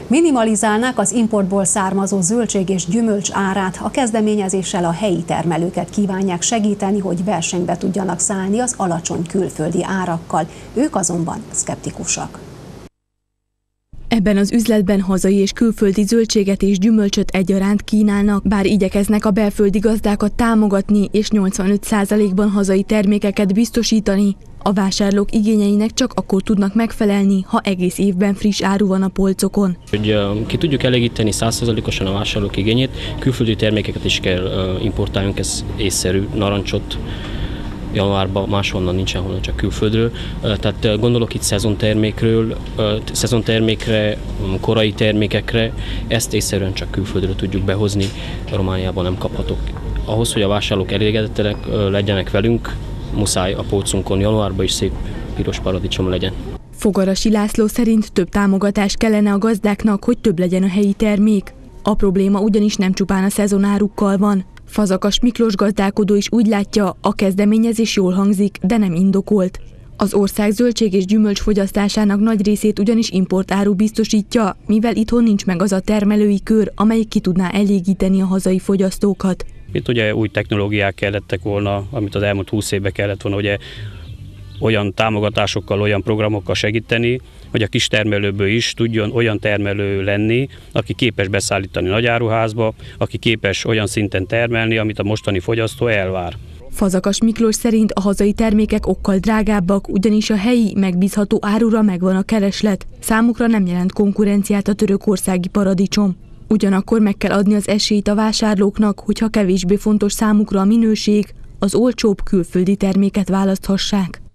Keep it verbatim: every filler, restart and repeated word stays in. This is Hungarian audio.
Minimalizálnák az importból származó zöldség és gyümölcs árát. A kezdeményezéssel a helyi termelőket kívánják segíteni, hogy versenybe tudjanak szállni az alacsony külföldi árakkal. Ők azonban szkeptikusak. Ebben az üzletben hazai és külföldi zöldséget és gyümölcsöt egyaránt kínálnak, bár igyekeznek a belföldi gazdákat támogatni és nyolcvanöt százalékban hazai termékeket biztosítani. A vásárlók igényeinek csak akkor tudnak megfelelni, ha egész évben friss áru van a polcokon. Hogy ki tudjuk elégíteni száz százalékosan a vásárlók igényét, külföldi termékeket is kell importáljunk, ez észszerű, narancsot januárban máshonnan nincsen, honnan csak külföldről. Tehát gondolok itt szezontermékről, szezontermékre, korai termékekre, ezt észszerűen csak külföldről tudjuk behozni, Romániában nem kaphatok. Ahhoz, hogy a vásárlók elégedettek legyenek velünk, muszáj a polcunkon januárban is szép piros paradicsom legyen. Fogarasi László szerint több támogatás kellene a gazdáknak, hogy több legyen a helyi termék. A probléma ugyanis nem csupán a szezonárukkal van. Fazakas Miklós gazdálkodó is úgy látja, a kezdeményezés jól hangzik, de nem indokolt. Az ország zöldség és gyümölcs fogyasztásának nagy részét ugyanis importáru biztosítja, mivel itthon nincs meg az a termelői kör, amelyik ki tudná elégíteni a hazai fogyasztókat. Itt ugye új technológiák kellettek volna, amit az elmúlt húsz évben kellett volna ugye olyan támogatásokkal, olyan programokkal segíteni, hogy a kistermelőből is tudjon olyan termelő lenni, aki képes beszállítani nagyáruházba, aki képes olyan szinten termelni, amit a mostani fogyasztó elvár. Fazakas Miklós szerint a hazai termékek okkal drágábbak, ugyanis a helyi, megbízható árura megvan a kereslet. Számukra nem jelent konkurenciát a törökországi paradicsom. Ugyanakkor meg kell adni az esélyt a vásárlóknak, hogyha kevésbé fontos számukra a minőség, az olcsóbb külföldi terméket választhassák.